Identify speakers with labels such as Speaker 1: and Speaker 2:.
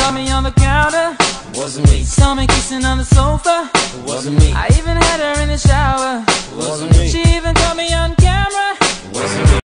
Speaker 1: Saw me on the counter,
Speaker 2: It wasn't me.
Speaker 1: saw me kissing on the sofa,
Speaker 2: It wasn't me.
Speaker 1: I even had her in the shower.